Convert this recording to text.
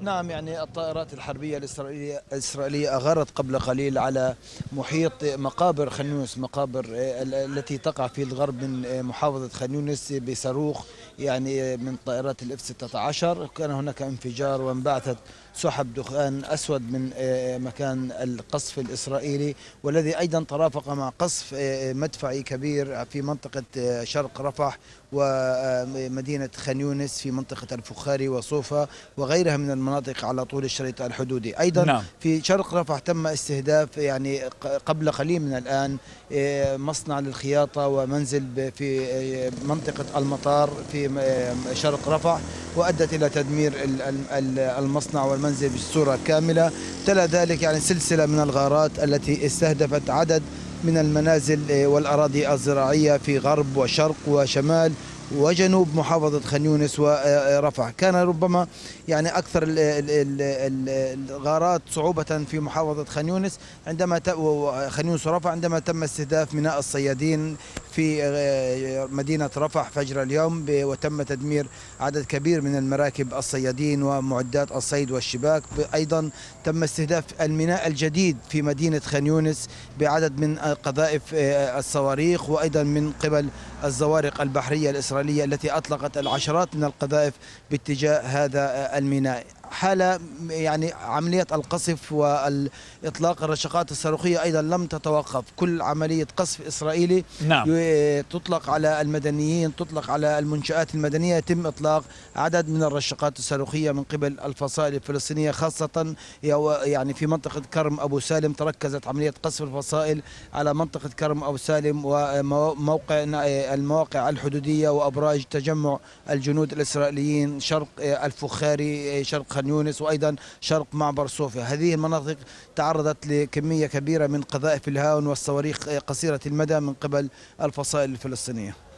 نعم، يعني الطائرات الحربية الإسرائيلية أغارت قبل قليل على محيط مقابر خان يونس، مقابر التي تقع في الغرب من محافظة خان يونس بصاروخ يعني من طائرات الاف 16. كان هناك انفجار وانبعثت سحب دخان أسود من مكان القصف الإسرائيلي، والذي أيضا ترافق مع قصف مدفعي كبير في منطقة شرق رفح ومدينة خان يونس في منطقة الفخاري وصوفا وغيرها من المناطق على طول الشريط الحدودي. أيضا نعم. في شرق رفح تم استهداف يعني قبل قليل من الآن مصنع للخياطة ومنزل في منطقة المطار في شرق رفح، وأدت إلى تدمير المصنع والمنزل بصورة كاملة. تلا ذلك يعني سلسلة من الغارات التي استهدفت عدد من المنازل والأراضي الزراعية في غرب وشرق وشمال وجنوب محافظة خان يونس ورفح. كان ربما يعني أكثر الغارات صعوبة في محافظة خان يونس خان يونس ورفح عندما تم استهداف ميناء الصيادين في مدينة رفح فجر اليوم، وتم تدمير عدد كبير من المراكب الصيادين ومعدات الصيد والشباك. أيضا تم استهداف الميناء الجديد في مدينة خان يونس بعدد من قذائف الصواريخ، وأيضا من قبل الزوارق البحرية الإسرائيلية التي أطلقت العشرات من القذائف باتجاه هذا الميناء. حال يعني عملية القصف والإطلاق الرشقات الصاروخية أيضا لم تتوقف. كل عملية قصف إسرائيلي نعم. تطلق على المدنيين، تطلق على المنشآت المدنية، يتم إطلاق عدد من الرشقات الصاروخية من قبل الفصائل الفلسطينية، خاصة يعني في منطقة كرم أبو سالم تركزت عملية قصف الفصائل على منطقة كرم أبو سالم وموقع المواقع الحدودية وأبراج تجمع الجنود الإسرائيليين شرق الفخاري، شرق خان يونس، وأيضا شرق معبر صوفيا. هذه المناطق تعرضت لكمية كبيرة من قذائف الهاون والصواريخ قصيرة المدى من قبل الفصائل الفلسطينية.